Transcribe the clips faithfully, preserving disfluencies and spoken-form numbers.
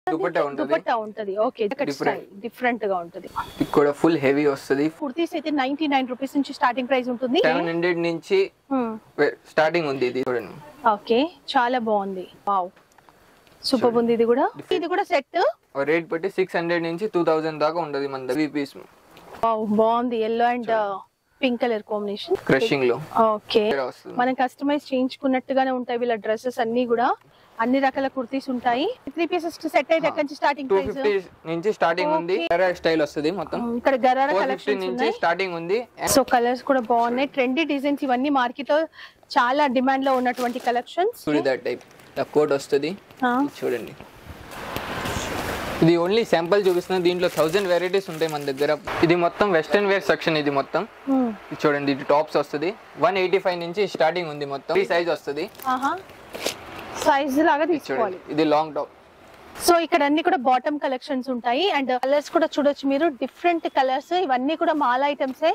దుపట్టా ఉంటది దుపట్టా ఉంటది okay style different గా ఉంటది ఇక్కడ ఫుల్ హెవీ వస్తది కుర్తీస్ అయితే నైన్టీ నైన్ రూపీస్ నుంచి స్టార్టింగ్ ప్రైస్ ఉంటుంది సెవెన్ హండ్రెడ్ నుంచి స్టార్టింగ్ ఉంది ఇది చూడండి ఓకే చాలా బాగుంది వావ్ సూపర్ ఉంది ఇది కూడా ఇది కూడా సెట్ రేట్ పెట్టి సిక్స్ హండ్రెడ్ నుంచి టూ థౌసండ్ దాకా ఉండదు మన దగ్గర పీస్ వావ్ బాగుంది yellow and pink colour combination crushing లో ఓకే మనం కస్టమైజ్ చేయించుకున్నట్టుగానే ఉంటాయి వీళ్ళ డ్రెస్సెస్ అన్ని కూడా అన్ని రకాల కుర్తీస్ ఉంటాయి త్రీ పీసెస్ సెట్ అయితే ఎక్కడి నుంచి స్టార్టింగ్ ప్రైస్ టూ ఫిఫ్టీ నుంచి స్టార్టింగ్ ఉంది గరారా స్టైల్ వస్తది మొత్తం ఇక్కడ గరారా కలెక్షన్స్ నుంచి స్టార్టింగ్ ఉంది సో కలర్స్ కూడా బాగున్నాయి ట్రెండీ డిజైన్స్ ఇవన్నీ మార్కెట్ లో చాలా డిమాండ్ లో ఉన్నటువంటి కలెక్షన్స్ చూడదా టైప్ కోట్ వస్తది చూడండి ఇది ఓన్లీ శాంపుల్ చూపిస్తున్నా దీంట్లో థౌసండ్ వెరైటీస్ ఉంటాయి మన దగ్గర ఇది మొత్తం వెస్టర్న్ వేర్ సెక్షన్ ఇది మొత్తం చూడండి ఇది టాప్స్ వస్తది వన్ ఎయిటీ ఫైవ్ నుంచి స్టార్టింగ్ ఉంది మొత్తం ఈ సైజ్ వస్తది సైజ్ లాగా తీసుకోవాలి ఇది లాంగ్ టాప్ సో ఇక్కడ అన్ని కూడా బాటమ్ కలెక్షన్స్ ఉంటాయి అండ్ కలర్స్ కూడా చూడొచ్చు మీరు డిఫరెంట్ కలర్స్ ఇవన్నీ కూడా మాల్ ఐటమ్సే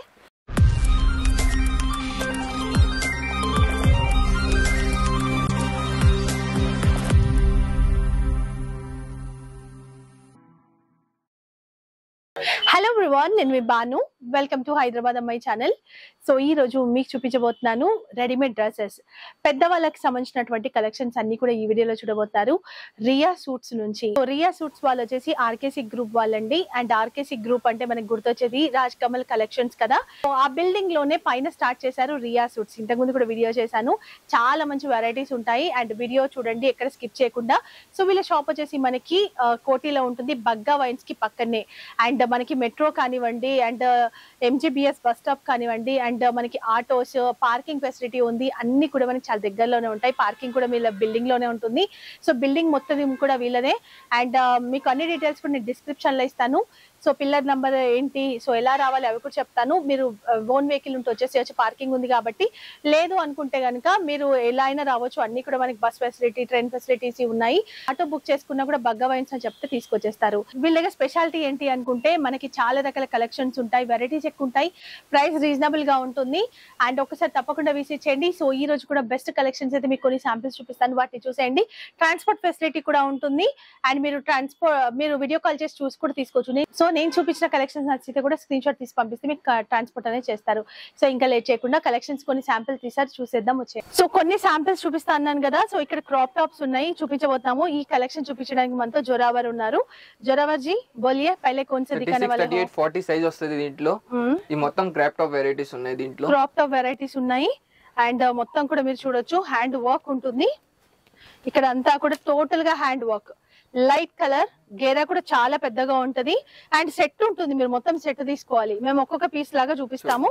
హలో ఎవ్రీవన్ నేను మీ Banu welcome to Hyderabad Ammayi channel so ఈ రోజు మీకు చూపించబోతున్నాను రెడీమేడ్ డ్రెస్సెస్ పెద్దవాళ్ళకి సంబంధించినటువంటి కలెక్షన్స్ అన్ని కూడా ఈ వీడియోలో చూడబోతున్నారు రియా సూట్స్ నుంచి రియా సూట్స్ వాళ్ళు వచ్చేసి ఆర్కేసీ గ్రూప్ వాళ్ళండి అండ్ ఆర్కేసీ గ్రూప్ అంటే మనకి గుర్తొచ్చేది రాజ్ కమల్ కలెక్షన్స్ కదా ఆ బిల్డింగ్ లోనే పైన స్టార్ట్ చేశారు రియా సూట్స్ ఇంతకుముందు కూడా వీడియో చేశాను చాలా మంచి వెరైటీస్ ఉంటాయి అండ్ వీడియో చూడండి ఎక్కడ స్కిప్ చేయకుండా సో వీళ్ళ షాప్ వచ్చేసి మనకి కోటిలో ఉంటుంది బగ్గా వైన్స్ కి పక్కనే అండ్ మనకి మెట్రో కానివ్వండి అండ్ ఎంజీబీఎస్ బస్ స్టాప్ కానివ్వండి అండ్ మనకి ఆటోస్ పార్కింగ్ ఫెసిలిటీ ఉంది అన్ని కూడా మనకి చాలా దగ్గరలోనే ఉంటాయి పార్కింగ్ కూడా వీళ్ళ బిల్డింగ్ లోనే ఉంటుంది సో బిల్డింగ్ మొత్తం కూడా వీళ్ళదే అండ్ మీకు అన్ని డీటెయిల్స్ కూడా నేను డిస్క్రిప్షన్ లో ఇస్తాను సో పిల్లర్ నంబర్ ఏంటి సో ఎలా రావాలి అవి కూడా చెప్తాను మీరు ఓన్ వెహికల్ ఉంటే వచ్చేసి వచ్చి పార్కింగ్ ఉంది కాబట్టి లేదు అనుకుంటే కనుక మీరు ఎలా అయినా రావచ్చు అన్ని కూడా మనకి బస్ ఫెసిలిటీ ట్రైన్ ఫెసిలిటీస్ ఉన్నాయి ఆటో బుక్ చేసుకున్నా కూడా బగ్గా వైన్స్ అని చెప్తే తీసుకొచ్చేస్తారు వీళ్ళ దగ్గర స్పెషాలిటీ ఏంటి అనుకుంటే మనకి చాలా రకాల కలెక్షన్స్ ఉంటాయి వెరైటీస్ ఎక్కువ ఉంటాయి ప్రైస్ రీజనబుల్ గా ఉంటుంది అండ్ ఒకసారి తప్పకుండా విజిట్ చేయండి సో ఈ రోజు కూడా బెస్ట్ కలెక్షన్స్ అయితే మీకు కొన్ని శాంపిల్స్ చూపిస్తాను వాటిని చూసేయండి ట్రాన్స్పోర్ట్ ఫెసిలిటీ కూడా ఉంటుంది అండ్ మీరు ట్రాన్స్పోర్ట్ మీరు వీడియో కాల్ చేసి చూసి కూడా తీసుకోవచ్చు సో నేను చూపించిన కలెక్షన్స్ నచ్చితే కూడా స్క్రీన్ షాట్ తీసి పంపిస్తే మీకు ట్రాన్స్పోర్ట్ అనేది చేస్తారు సో ఇంకా లేట్ చేయకుండా కలెక్షన్స్ కొన్ని శాంపిల్స్ తీసారు చూసేద్దాం వచ్చే సో కొన్ని శాంపిల్స్ చూపిస్తా అన్నాను కదా సో ఇక్కడ క్రాప్ టాప్స్ ఉన్నాయి చూపించబోతాము ఈ కలెక్షన్ చూపించడానికి మనతో జోరావర్ ఉన్నారు జోరావర్ జీ బోలియే పైలే కౌన్ సే దిఖానే వాలే థర్టీ ఎయిట్ ఫార్టీ సైజ్ వస్తది దీంట్లో ఈ మొత్తం క్రాప్ టాప్ వెరైటీస్ ఉన్నాయి దీంట్లో క్రాప్ టాప్ వెరైటీస్ ఉన్నాయి అండ్ మొత్తం కూడా మీరు చూడొచ్చు హ్యాండ్ వర్క్ ఉంటుంది ఇక్కడ అంతా కూడా టోటల్ గా హ్యాండ్ వర్క్ లైట్ కలర్ గేరా కూడా చాలా పెద్దగా ఉంటది అండ్ సెట్ ఉంటుంది మీరు మొత్తం సెట్ తీసుకోవాలి మేము ఒక్కొక్క పీస్ లాగా చూపిస్తాము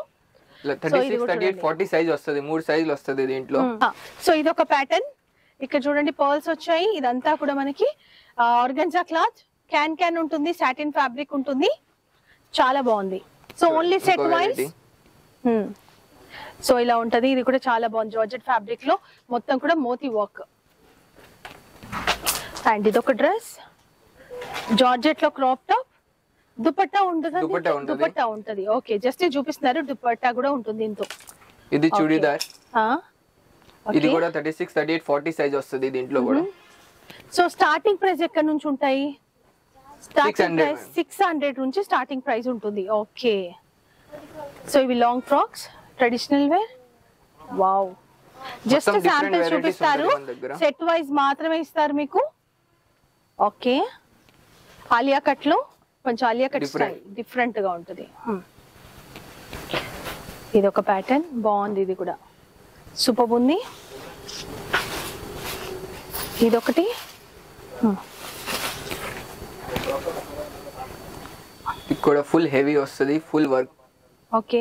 ఫార్టీ సైజ్ వస్తది మూడు సైజులు వస్తది దీంట్లో సో ఇది ఒక ప్యాటర్న్ ఇక్కడ చూడండి పర్ల్స్ వచ్చాయి ఇదంతా కూడా మనకి ఆర్గన్జా క్లాత్ క్యాన్ క్యాన్ ఉంటుంది సాటిన్ ఫ్యాబ్రిక్ ఉంటుంది చాలా బాగుంది so only set wise so ఇలా ఉంటది ఇది కూడా చాలా బాగుంది జార్జెట్ ఫ్యాబ్రిక్ లో మొత్తం కూడా మోతీ వర్క్ అండ్ ఇది ఒక డ్రెస్ జార్జెట్ లో క్రాప్ టాప్ దుపట్టా ఉంటుంది దుపట్టా ఉంటది ఓకే జస్ట్ చూపిస్తున్నారు దుపట్టా కూడా ఉంటుంది ఇంతో ఇది చూడీదార్ ఇది కూడా thirty six thirty eight forty size వస్తుంది దీంట్లో కూడా సో స్టార్టింగ్ ప్రైస్ ఎక్కడ నుంచి ఉంటాయి స్టార్టింగ్ ప్రైస్ సిక్స్ హండ్రెడ్ నుంచి స్టార్టింగ్ ప్రైస్ ఉంటుంది ఓకే సో ఇవి long frocks traditional wear wow just sample చూపిస్తారు సెట్ వైజ్ మాత్రమే ఇస్తారు మీకు ఓకే ఆలియా కట్ లో కొంచెం ఆలియా కట్ స్టైల్ డిఫరెంట్ గా ఉంటుంది ఇది ఒక ప్యాటర్న్ బాగుంది ఇది కూడా సూపర్ ఉంది ఇదొకటి ఇక్కడ ఫుల్ హెవీ వస్తుంది ఫుల్ వర్క్ ఓకే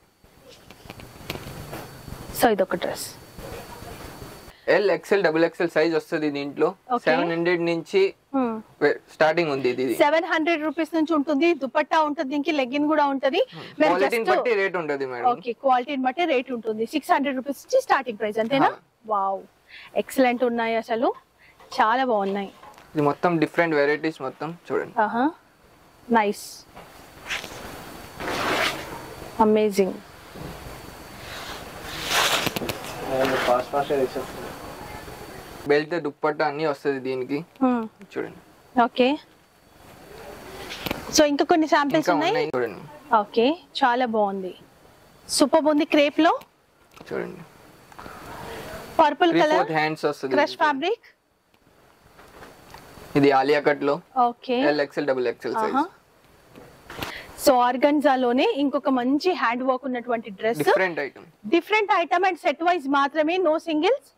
సో ఇదొక dress L XL double XL size వస్తుంది దీంట్లో సెవెన్ హండ్రెడ్ నుంచి స్టార్టింగ్ ఉంది ఇది సెవెన్ హండ్రెడ్ రూపీస్ నుంచి ఉంటుంది దుపట్టా ఉంటుంది దీనికి లెగ్గిన్ కూడా ఉంటది క్వాలిటీని బట్టి రేట్ ఉంటుంది మేడం ఓకే క్వాలిటీని బట్టి రేట్ ఉంటుంది సిక్స్ హండ్రెడ్ రూపీస్ నుంచి స్టార్టింగ్ ప్రైస్ అంతేనా వావ్ ఎక్సలెంట్ ఉన్నాయి అసలు చాలా బాగున్నాయి ఇది మొత్తం డిఫరెంట్ వెరైటీస్ మొత్తం చూడండి ఆహా నైస్ అమేజింగ్ బెల్ట్ దుప్పట్టా అన్ని వస్తుంది దీనికి చూడండి ఓకే సో ఇంకా కొన్ని శాంపిల్స్ ఉన్నాయి చూడండి. ఓకే చాలా బాగుంది, సూపర్ ఉంది. క్రేప్ లో చూడండి పర్పుల్ కలర్ హ్యాండ్స్ వస్తుంది, క్రష్ ఫ్యాబ్రిక్. ఇది ఆలియా కట్ లో okay L XL double XL size. So ఆర్గన్జాలోనే ఇంకొక మంచి హ్యాండ్ వర్క్ ఉన్నటువంటి dress, different item different item and set wise మాత్రమే, నో సింగిల్స్.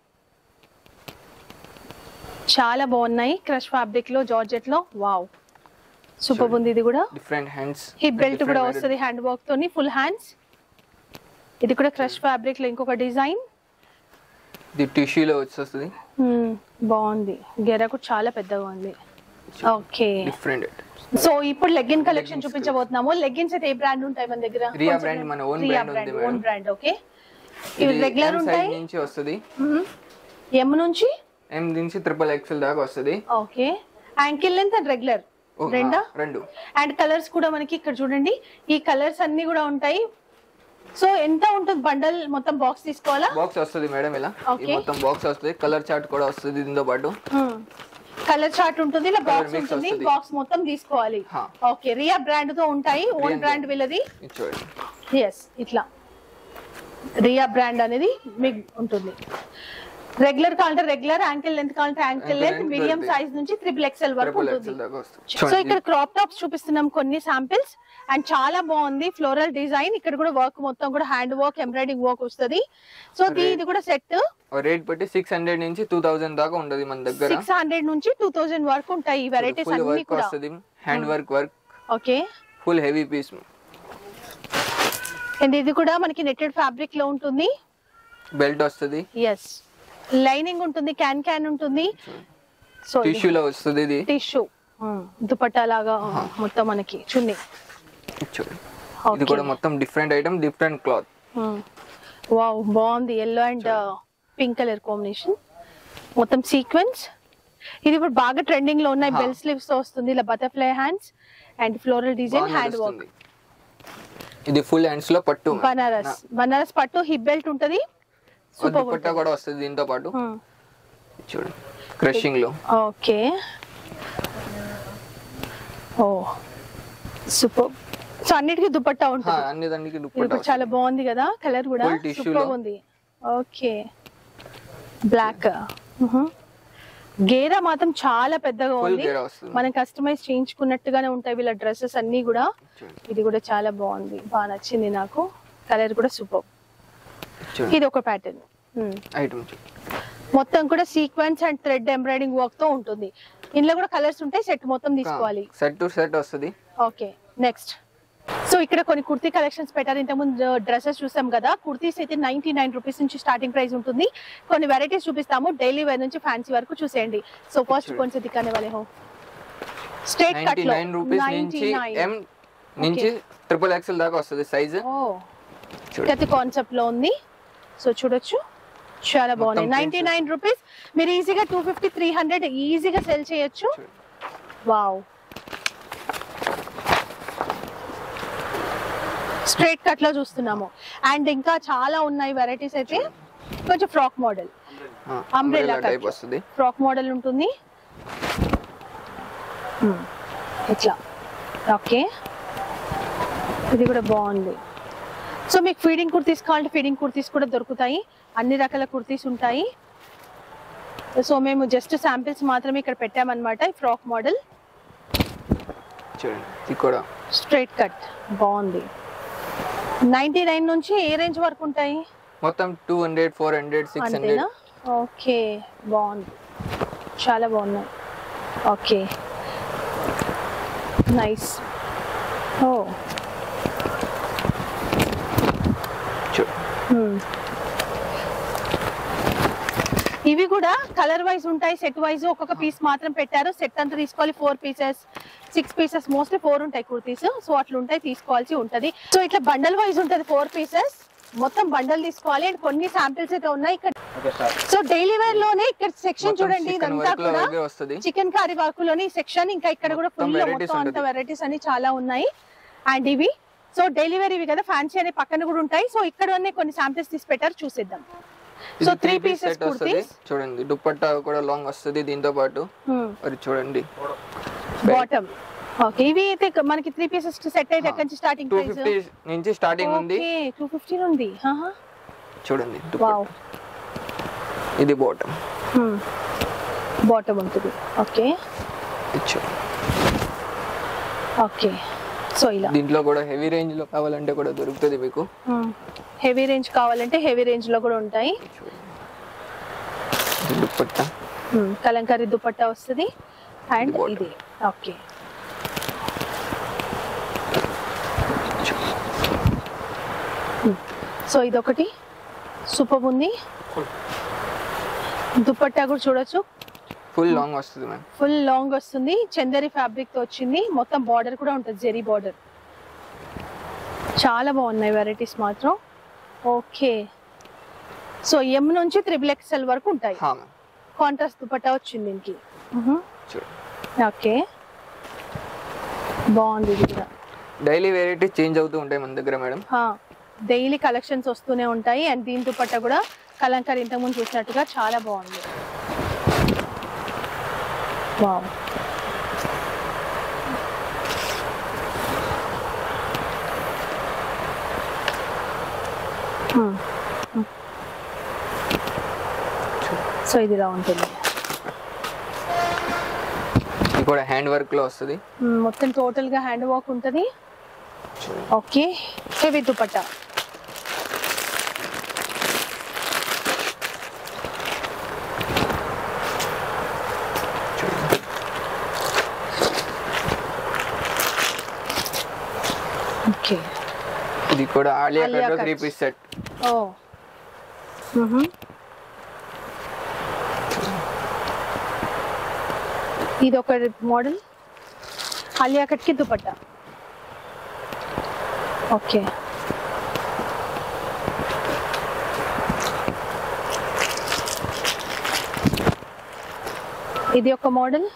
చాలా బాగున్నాయి క్రష్ ఫ్యాబ్రిక్ లో జార్జెట్ లో. వావ్ సూపర్ ఉంది. ఇది కూడా డిఫరెంట్ హ్యాండ్స్, హిప్ బెల్ట్ కూడా వస్తుంది హ్యాండ్ వర్క్ తోని, ఫుల్ హ్యాండ్స్. ఇది కూడా క్రష్ ఫ్యాబ్రిక్ లో ఇంకొక డిజైన్, ఇది టిష్యూ లో వచ్చేస్తుంది. బాగుంది, గెరకు చాలా పెద్దగా ఉంది. Okay different. సో ఇప్పుడు లెగ్గిన్ కలెక్షన్ చూపించబోతున్నాము. లెగ్గిన్స్ అయితే ఏ బ్రాండ్ ఉంటాయి మన దగ్గర? రియా బ్రాండ్, మన ఓన్ బ్రాండ్ ఉంది మేడం. Own brand. ఓకే ఇవి రెగ్యులర్ ఉంటాయి నుంచి వస్తది, ఎం నుంచి ఎం నుంచి ట్రిపుల్ ఎక్స్ఎల్ దాకా వస్తది. Okay ankle length and regular రెండా? రెండు. అండ్ కలర్స్ కూడా మనకి ఇక్కడ చూడండి, ఈ కలర్స్ అన్ని కూడా ఉంటాయి. సో ఎంత ఉంటుంది బండల్? మొత్తం బాక్స్ తీసుకోవాలా? బాక్స్ వస్తది మేడం, ఇలా ఈ మొత్తం బాక్స్ వస్తది. కలర్ చార్ట్ కూడా వస్తది దీంతో పాటు. కలర్ చార్ట్ ఉంటుంది, ఇలా బాక్స్ ఉంటుంది, బాక్స్ మొత్తం తీసుకోవాలి. ఓకే రియా బ్రాండ్ తో ఉంటాయి, ఓన్ బ్రాండ్ వీళ్ళది. ఎస్ ఇట్లా రియా బ్రాండ్ అనేది మీకు ఉంటుంది. రెగ్యులర్ కావాలంటే రెగ్యులర్, యాంకిల్ లెంత్ కావాలంటే యాంకిల్ లెంత్, మీడియం సైజ్ నుంచి ట్రిపుల్ ఎక్స్ఎల్ వరకు ఉంటుంది. సో ఇక్కడ క్రాప్ టాప్స్ చూపిస్తున్నాం కొన్ని శాంపిల్స్, అండ్ చాలా బాగుంది ఫ్లోరల్ డిజైన్. ఇక్కడ కూడా వర్క్ మొత్తం కూడా హ్యాండ్ వర్క్, ఎంబ్రాయిడింగ్ వర్క్ వస్తుంది. సో ఇది కూడా సెట్ రేట్ పెట్టి సిక్స్ హండ్రెడ్ నుంచి టూ థౌసండ్ దాకా ఉండదు మన దగ్గర. సిక్స్ హండ్రెడ్ నుంచి టూ థౌసండ్ వరకు ఉంటాయి ఈ వెరైటీస్ అన్ని కూడా. Hand work work okay full heavy piece. And ఇది కూడా మనకి నెట్టెడ్ ఫ్యాబ్రిక్ లో ఉంటుంది, బెల్ట్ వస్తుంది. ఎస్ లైనింగ్ ఉంటుంది, క్యాన్ క్యాన్ ఉంటుంది. సో టిష్యూ లో వస్తుంది, ఇది టిష్యూ దుపట్టా లాగా మొత్తం మనకి చున్నీ. ఇది కూడా మొత్తం different item, different cloth. Wow బాగుంది, yellow and pink colour combination, మొత్తం సీక్వెన్స్. ఇది ఇప్పుడు బాగా ట్రెండింగ్ లో ఉన్నాయి, బెల్ స్లీవ్స్ తో వస్తుంది, ఇలా butterfly hands and floral design hand work. ఇది ఫుల్ హ్యాండ్స్ లో పట్టు, బనారస్ బనారస్ పట్టు, హిప్ బెల్ట్ ఉంటది, సూపర్ దుపట్టా కూడా వస్తుంది దీంతో పాటు. చూడండి క్రషింగ్ లో. ఓకే ఓ సూపర్. సో అన్నిటికీ దుపట్టా ఉంటుంది, అన్ని దానికి దుపట్టా. చాలా బాగుంది కదా, కలర్ కూడా సూపర్ ఉంది. Okay black. గేరా మాత్రం చాలా పెద్దగా ఉంది, మనం కస్టమైజ్ చేయించుకున్నట్టుగానే ఉంటాయి వీళ్ళ డ్రెస్సెస్ అన్ని కూడా. ఇది కూడా చాలా బాగుంది, బాగా నచ్చింది నాకు, కలర్ కూడా సూపర్. ఇది ఒక ప్యాటర్న్ మొత్తం కూడా sequence and thread embroiding work తో ఉంటుంది. ఇందులో కూడా కలర్స్ ఉంటాయి, సెట్ మొత్తం తీసుకోవాలి, సెట్ టు సెట్ వస్తుంది. Okay next. సో ఇక్కడ కొన్ని కుర్తీ కలెక్షన్స్ పెట్టారు, ఇంతకుముందు డ్రెస్సెస్ చూసాం కదా. కుర్తీస్ అయితే నైన్టీ నైన్ రూపీస్ నుంచి స్టార్టింగ్ ప్రైస్ ఉంటుంది. కొన్ని వెరైటీస్ చూపిస్తాము, డైలీ వేర్ నుంచి ఫ్యాన్సీ వరకు చూసేయండి. సో ఫస్ట్ కొంచెం దిక్కానే వాళ్ళే హో స్ట్రైట్ కట్ లో ఎం నుంచి ట్రిపుల్ ఎక్స్ఎల్ దాకా వస్తుంది సైజ్. ప్రతి కాన్సెప్ట్ లో ఉంది, సో చూడొచ్చు చాలా బాగుంది. నైన్టీ నైన్ రూపీస్ మీరు ఈజీగా టూ ఫిఫ్టీ త్రీ హండ్రెడ్ ఈజీగా సెల్ చేయొచ్చు. వావ్ స్ట్రైట్ కట్ లో చూస్తున్నాము. అండ్ ఇంకా చాలా ఉన్నాయి వెరైటీస్ అయితే. కొంచెం ఫ్రాక్ మోడల్, అంబ్రెల్లా టైప్ వస్తుంది, ఫ్రాక్ మోడల్ ఉంటుంది ఇట్లా. ఓకే ఇది కూడా బాగుంది. సో మీకు ఫీడింగ్ కుర్తీస్ కావాలంటే ఫీడింగ్ కుర్తీస్ కూడా దొరుకుతాయి, అన్ని రకాల కుర్తీస్ ఉంటాయి. సో మేము జస్ట్ శాంపిల్స్ మాత్రమే ఇక్కడ పెట్టామన్నమాట. ఈ ఫ్రాక్ మోడల్ స్ట్రైట్ కట్ బాగుంది. నైన్టీ నైన్ నుంచి ఏ రేంజ్ వరకు ఉంటాయి? మొత్తం two hundred four hundred six hundred. Okay బాగుంది, చాలా బాగున్నాయి. Okay nice. ఓ ఇవి కూడా కలర్ వైజ్ ఉంటాయి, సెట్ వైజ్ ఒక్కొక్క పీస్ మాత్రం పెట్టారు. సెట్ అంతా తీసుకోవాలి, four pieces six pieces mostly four ఉంటాయి కుర్తీస్. సో అట్లా ఉంటాయి, తీసుకోవాల్సి ఉంటది. సో ఇట్లా బండల్ వైజ్ ఉంటది, ఫోర్ పీసెస్ మొత్తం బండల్ తీసుకోవాలి. అండ్ కొన్ని శాంపిల్స్ అయితే ఉన్నాయి ఇక్కడ. సో డైలీ వేర్ లోనే ఇక్కడ సెక్షన్ చూడండి, ఇదంతా కూడా చికెన్ కర్రీ వర్క్ లోని సెక్షన్. ఇంకా ఇక్కడ కూడా ఫుల్ మొత్తం అంత వెరైటీస్ అన్ని చాలా ఉన్నాయి. అండ్ ఇవి సో డైలీ వేర్ ఇవి కదా, ఫ్యాన్సీ అనే పక్కన కూడా ఉంటాయి. సో ఇక్కడ కొన్ని శాంపిల్స్ తీసి పెట్టారు, చూసేద్దాం. సో త్రీ పీసెస్ వస్తుంది చూడండి, దుపట్టా కూడా లాంగ్ వస్తుంది దీంతో పాటు. మరి చూడండి బాటమ్. ఓకే, ఇవి అయితే మనకి త్రీ పీసెస్ సెట్ అయితే ఎక్కడి నుంచి స్టార్టింగ్ ప్రైస్? టూ ఫిఫ్టీ నుంచి స్టార్టింగ్ ఉంది. ఓకే, టూ ఫిఫ్టీ ఉంది. ఆహా, చూడండి వావ్. ఇది బాటమ్. బాటమ్ ఉంటుంది. ఓకే ఓకే, సో ఇలా దీంట్లో కూడా హెవీ రేంజ్ లో కావాలంటే కూడా దొరుకుతుంది మీకు. హెవీ రేంజ్ కావాలంటే హెవీ రేంజ్ లో కూడా ఉంటాయి. దుపట్టా కలంకారీ దుపట్టా వస్తుంది. అండ్ ఇది ఓకే, సో ఇదొకటి సూపర్ ఉంది. దుపట్టా కూడా చూడొచ్చు, ఫుల్ లాంగ్ వస్తుంది మ్యామ్. ఫుల్ లాంగ్ వస్తుంది. చందరి ఫ్యాబ్రిక్ తో వచ్చింది. మొత్తం బార్డర్ కూడా ఉంటుంది, జెరీ బార్డర్. చాలా బాగున్నాయి వెరైటీస్ మాత్రం. ఓకే, సో ఎం నుంచి త్రిబుల్ ఎక్స్ఎల్ వరకు ఉంటాయి. కాంట్రాస్ట్ దుపట్టా వచ్చింది దీనికి. ఓకే, బాగుంది. ఇది కూడా డైలీ వెరైటీ చేంజ్ అవుతూ ఉంటాయి మన దగ్గర మేడం. డైలీ కలెక్షన్స్ వస్తూనే ఉంటాయి. అండ్ దీని దుపట్టా కూడా కలంకారీ ఇంతకుముందు చూసినట్టుగా చాలా బాగుంది. వావ్, సో ఇది ఇలా ఉంటుంది. ఇది కూడా హ్యాండ్ వర్క్ లో వస్తుంది. మొత్తం టోటల్ గా హ్యాండ్ వర్క్ ఉంటుంది. Okay, heavy dupatta. ఓకే, ఇది కూడా Alia cut three piece set. ఓ mhm, ఇది ఒక మోడల్ ఆలియా కట్ కి దుపట్టా. ఓకే, ఇది ఒక మోడల్.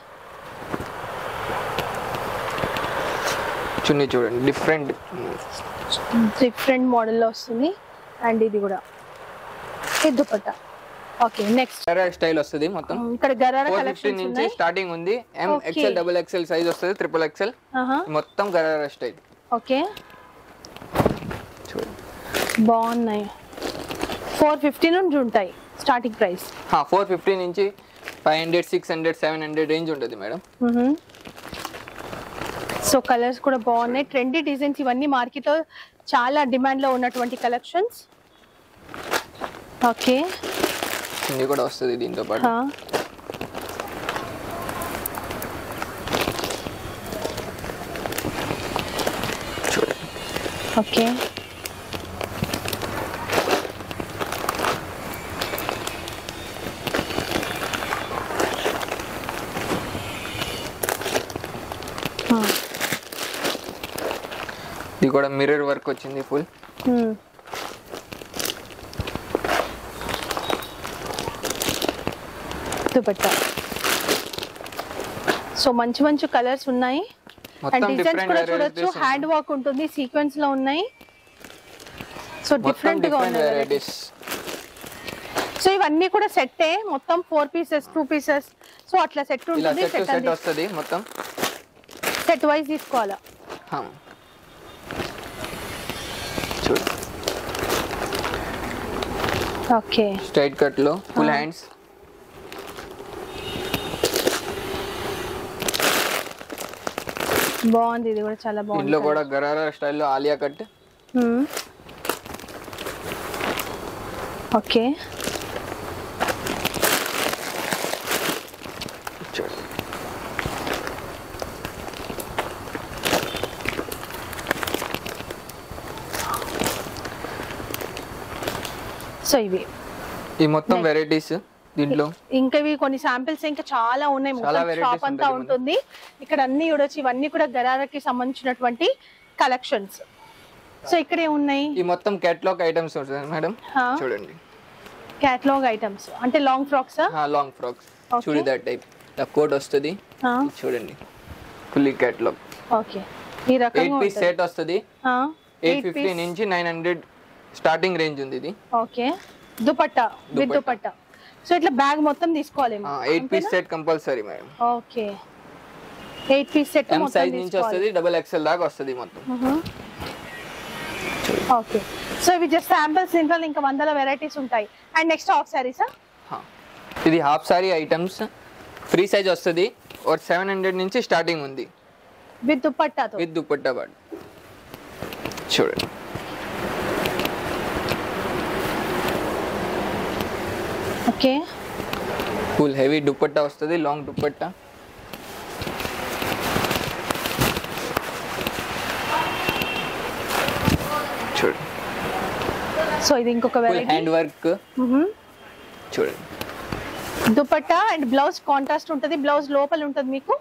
చున్నీ చూడండి, డిఫరెంట్ డిఫరెంట్ మోడల్లో వస్తుంది. అండ్ ఇది కూడా ఇది dupatta. Okay, next gharara style వస్తుంది మొత్తం. ఇక్కడ గరారా ఫోర్ ఫిఫ్టీ కలెక్షన్స్ నుంచి ఉన్నాయి. స్టార్టింగ్ ఉంది. M XL double XL size వస్తుంది, ట్రిపుల్ ఎక్స్ఎల్ మొత్తం గరారా స్టైల్. ఓకే, చూడండి బాగున్నాయి. ఫోర్ ఫిఫ్టీ నుంచి ఉంటాయి స్టార్టింగ్ ప్రైస్. ఫోర్ ఫిఫ్టీ నుంచి five hundred six hundred seven hundred range ఉంటుంది మేడం. సో కలర్స్ కూడా బాగున్నాయి. ట్రెండీ డిజైన్స్ ఇవన్నీ మార్కెట్ లో చాలా డిమాండ్ లో ఉన్నటువంటి కలెక్షన్స్. ఓకే, ఇది కూడా వస్తుంది దీంతో పాటు. ఓకే, ఇది కూడా మిర్రర్ వర్క్ వచ్చింది ఫుల్. దుపట్టా. సో మంచి మంచి కలర్స్ ఉన్నాయి. అండ్ డిజైన్స్ కూడా చూడొచ్చు, హ్యాండ్ వర్క్ ఉంటుంది, సీక్వెన్స్ లో ఉన్నాయి. సో డిఫరెంట్ గా ఉన్నాయి వెరైటీస్. సో ఇవన్నీ కూడా సెట్టే, మొత్తం four pieces two pieces so అట్లా సెట్ ఉంటుంది. సెట్ వస్తుంది మొత్తం, సెట్ వైజ్ తీసుకోవాలా. ఓకే, స్ట్రైట్ కట్ లో ఫుల్ హ్యాండ్స్. బాగుంది, ఇది కూడా చాలా బాగుంది. ఇందులో కూడా గరారా స్టైల్లో ఆలియా కట్. ఓకే, సో ఇవి ఈ మొత్తం వెరైటీస్ దీంట్లో. ఇంకా ఇవి కొన్ని శాంపిల్స్ ఇంకా చాలా ఉన్నాయి. మొత్తం షాప్ అంతా ఉంటుంది. ఇక్కడ అన్ని చూడొచ్చు, ఇవన్నీ కూడా గరారాకి సంబంధించినటువంటి కలెక్షన్స్. సో ఇక్కడ ఏమున్నాయి? ఈ మొత్తం కేటలాగ్ ఐటమ్స్ ఉంటాయి మేడం. చూడండి, కేటలాగ్ ఐటమ్స్ అంటే long frocks. Long frocks churidar type coat వస్తుంది. చూడండి ఫుల్ కేటలాగ్. ఓకే, ఈ రకంగా ఎయిట్ పీస్ సెట్ వస్తుంది. ఎయిట్ ఫిఫ్టీ నుంచి నైన్ హండ్రెడ్ స్టార్టింగ్ రేంజ్ ఉంది ఇది. Okay, dupatta with dupatta. So ఇట్లా బ్యాగ్ మొత్తం తీసుకోవాలి. Eight piece set compulsory madam. Okay, eight piece set M size నుంచి వస్తది, డబుల్ ఎక్స్ఎల్ దాకా వస్తది మొత్తం. ఓకే, సో ఇవి జస్ట్ శాంపిల్స్, ఇంకా ఇంకా వందల వెరైటీస్ ఉంటాయి. అండ్ నెక్స్ట్ హాఫ్ సారీసా? ఇది half sari items, free size వస్తది, और సెవెన్ హండ్రెడ్ నుంచి స్టార్టింగ్ ఉంది విత్ దుపట్టాతో. విత్ దుపట్టా పాటు చూడండి. ఓకే, ఫుల్ హెవీ దుపట్టా వస్తది, లాంగ్ దుపట్టా. చూడండి. సో ఇది ఇంకొక వెరైటీ, హ్యాండ్ వర్క్. చూడండి, దుపట్టా అండ్ బ్లౌజ్ కాంట్రాస్ట్ ఉంటది, బ్లౌజ్ లోపల ఉంటది మీకు.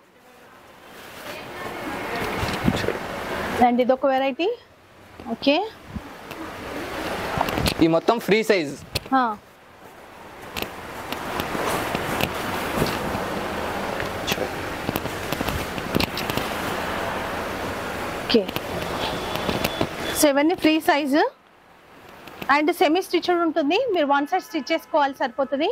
అండ్ ఇది ఒక వెరైటీ. ఓకే, ఈ మొత్తం ఫ్రీ సైజ్. ఓకే, సో ఇవన్నీ free size and semi stitched ఉంటుంది, మీరు వన్ సైడ్ స్టిచ్ చేసుకోవాలి సరిపోతుంది.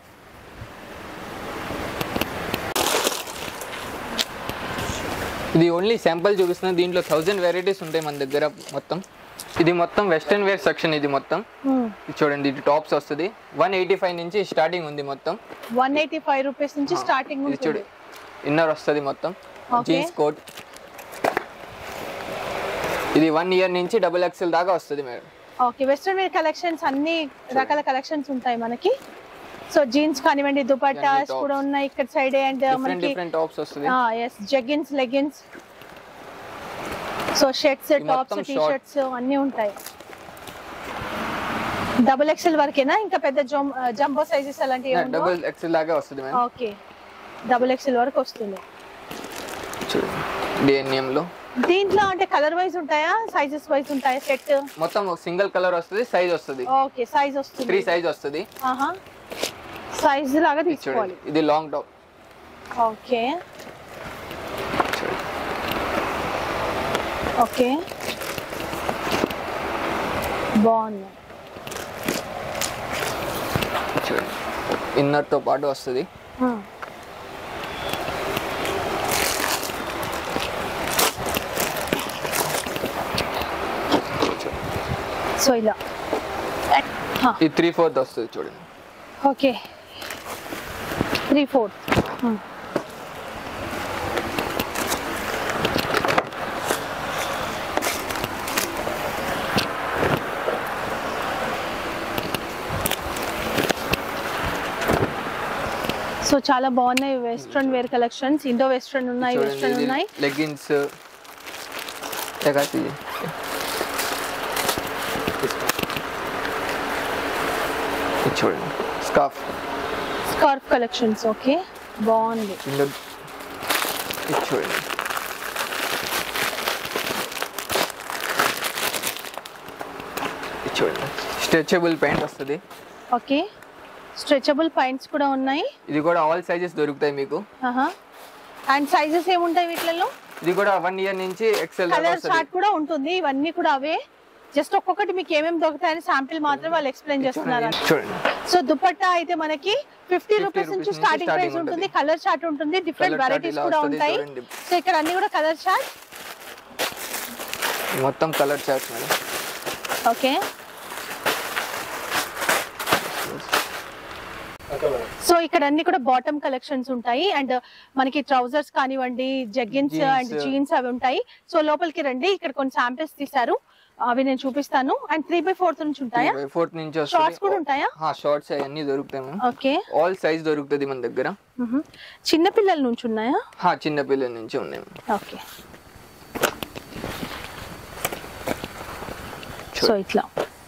ఇది ఓన్లీ శాంపుల్ చూపిస్తున్నా, దీంట్లో థౌజండ్ వెరైటీస్ ఉంటాయి మన దగ్గర మొత్తం. ఇది మొత్తం వెస్టర్న్ వేర్ సెక్షన్. ఇది మొత్తం చూడండి, ఇది టాప్స్ వస్తుంది, వన్ ఎయిటీ ఫైవ్ నుంచి స్టార్టింగ్ ఉంది మొత్తం. వన్ ఎయిటీ ఫైవ్ రూపీస్ నుంచి స్టార్టింగ్ ఉంది. చూడు, ఇన్నర్ వస్తుంది మొత్తం, జీన్స్ కోట్. ఇది వన్ ఇయర్ నుంచి డబుల్ ఎక్స్ఎల్ దాకా వస్తుంది madam. Okay, western wear collections అన్ని రకాల కలెక్షన్స్ ఉంటాయి మనకి. సో జీన్స్ కానివ్వండి, దుపట్టాస్ కూడా ఉన్నాయి ఇక్కడ సైడ్. అండ్ మనకి డిఫరెంట్ టాప్స్ వస్తుంది. ఆ yes, jeggings, leggings, so shirts, tops, T shirts అన్ని ఉంటాయి. డబుల్ ఎక్స్ఎల్ వరకేనా? ఇంకా పెద్ద జంబో సైజెస్ అలాంటివి ఏమన్నా? డబుల్ ఎక్స్ఎల్ దాకా వస్తుంది మేడం. ఓకే, డబుల్ ఎక్స్ఎల్ వరకు వస్తుంది. చూడండి, డిఎన్ఎం లో దీంట్లో అంటే కలర్ వైజ్ ఉంటాయా, సైజెస్ వైజ్ ఉంటాయా? సెట్ మొత్తం సింగిల్ కలర్ వస్తుంది, సైజ్ వస్తుంది. ఓకే, సైజ్ వస్తుంది, త్రీ సైజ్ వస్తుంది. ఆహా, సైజ్ లాగా తీసుకోవాలి. ఇది లాంగ్ టాప్. ఓకే ఓకే, బాగుంది. చూడండి, ఇన్నర్ తో పాటు వస్తుంది. సో ఇలా ఈ త్రీ ఫోర్త్ వస్తుంది చూడండి. Okay, three fourth. సో చాలా బాగున్నాయి western wear collections. Indo western ఉన్నాయి, వెస్ట్రన్ ఉన్నాయి. లెగ్గిన్స్, చూడండి, స్కార్ఫ్ స్కార్ఫ్ కలెక్షన్స్. ఓకే, బాగుంది. చూడండి, చూడండి, స్ట్రెచబుల్ ప్యాంట్ వస్తుంది. ఓకే, స్ట్రెచబుల్ ప్యాంట్స్ కూడా ఉన్నాయి. ఇది కూడా ఆల్ సైజెస్ దొరుకుతాయి మీకు. అండ్ సైజెస్ ఏముంటాయి వీటిలో? ఇది కూడా వన్ ఇయర్ నుంచి ఎక్సెల్ కలర్ చార్ట్ కూడా ఉంటుంది. ఇవన్నీ కూడా అవే, జస్ట్ ఒక్కొక్కటి మీకు ఏమేమి దొరుకుతాయని శాంపిల్ మాత్రం వాళ్ళు ఎక్స్ప్లెయిన్ చేస్తున్నారు. చూడండి, సో దుపట్టా అయితే మనకి ఫిఫ్టీ రూపీస్ నుంచి స్టార్టింగ్ ప్రైస్ ఉంటుంది. కలర్ చార్ట్ ఉంటుంది, డిఫరెంట్ వెరైటీస్ కూడా ఉంటాయి. సో ఇక్కడ అన్ని కూడా కలర్ చార్ట్, మొత్తం colour chart madam. Okay, so ఇక్కడ అన్ని కూడా బాటమ్ కలెక్షన్స్ ఉంటాయి. అండ్ మనకి ట్రౌజర్స్ కానివ్వండి, జగ్గిన్స్ అండ్ జీన్స్ అవి ఉంటాయి. సో లోపలికి రండి, ఇక్కడ కొన్ని శాంపిల్స్ తీశారు, అవి నేను చూపిస్తాను. అండ్ త్రీ బై ఫోర్త్ నుంచి ఉంటాయా? ఫోర్త్ నుంచి షార్ట్స్ కూడా ఉంటాయా? షార్ట్స్ అన్ని దొరుకుతాయి. ఓకే, ఆల్ సైజ్ దొరుకుతుంది మన దగ్గర. చిన్న పిల్లల నుంచి ఉన్నాయా? చిన్న పిల్లల నుంచి ఉన్నాయి. ఓకే, సో ఇట్లా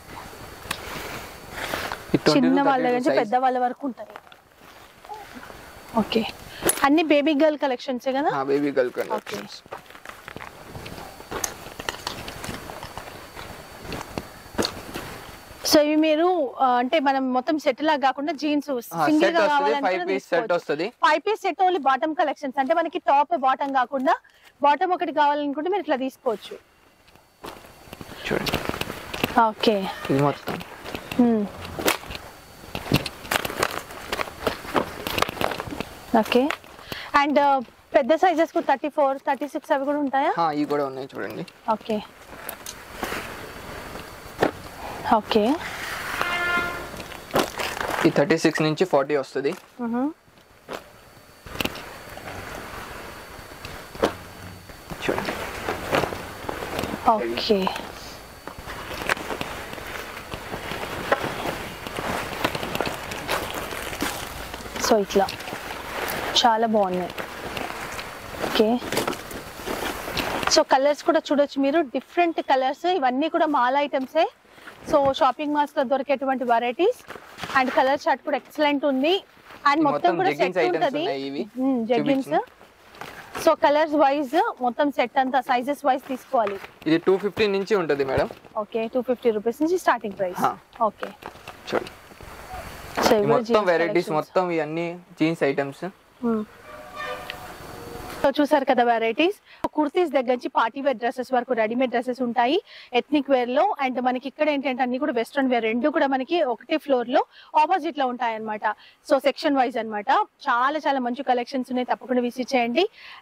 చిన్న వాళ్ళ నుంచి పెద్ద వాళ్ళ వరకు ఉంటాయి. ఓకే, అన్ని బేబీ గర్ల్ కలెక్షన్స్ కదా? Baby girl collections. సో ఇవి మీరు అంటే మనం మొత్తం సెట్ లాగా కాకుండా జీన్స్ సింగిల్ గా కావాలంటే సెట్ వస్తది. Five piece set only bottom collections, అంటే మనకి టాప్ బాటమ్ కాకుండా బాటమ్ ఒకటి కావాలనుకుంటే మీరు ఇట్లా తీసుకోవచ్చు. చూడండి, ఓకే, ఇది మొత్తం ఓకే. అండ్ పెద్ద సైజెస్ కు థర్టీ ఫోర్ థర్టీ సిక్స్ అవి కూడా ఉంటాయా? ఇవి కూడా ఉన్నాయి చూడండి. Okay okay. ఈ థర్టీ సిక్స్ నుంచి ఫార్టీ వస్తుంది. చూడండి. ఓకే. సో ఇట్లా చాలా బాగున్నాయి. ఓకే. సో కలర్స్ కూడా చూడొచ్చు మీరు, డిఫరెంట్ కలర్స్. ఇవన్నీ కూడా మాల్ ఐటమ్సే. సో షాపింగ్ మాల్స్ లో దొరికేటువంటి వెరైటీస్. అండ్ కలర్ చార్ట్ కూడా ఎక్సలెంట్ ఉంది. అండ్ మొత్తం కూడా సెట్ ఉంటుంది జెగ్గిన్స్. సో కలర్స్ వైజ్ మొత్తం సెట్ అంతా సైజెస్ వైజ్ తీసుకోవాలి. ఇది టూ ఫిఫ్టీ నుంచి ఉంటుంది madam. Okay, two fifty rupees నుంచి స్టార్టింగ్ ప్రైస్. ఓకే. చూడండి మొత్తం వెరైటీస్, మొత్తం ఇవన్నీ జీన్స్ ఐటమ్స్. సో చూసారు కదా వెరైటీస్. కుర్తీస్ దగ్గర నుంచి పార్టీ వేర్ డ్రెస్సెస్ వరకు రెడీమేడ్ డ్రెస్సెస్ ఉంటాయి ఎథ్నిక్ వేర్ లో. అండ్ మనకి ఇక్కడ ఏంటంటే అన్ని కూడా వెస్ట్రన్ వేర్, రెండు కూడా మనకి ఒకటే ఫ్లోర్ లో ఆపోజిట్ లో ఉంటాయి అనమాట. సో సెక్షన్ వైజ్ అన్నమాట. చాలా చాలా మంచి కలెక్షన్స్ ఉన్నాయి, తప్పకుండా విజిట్ చేయండి.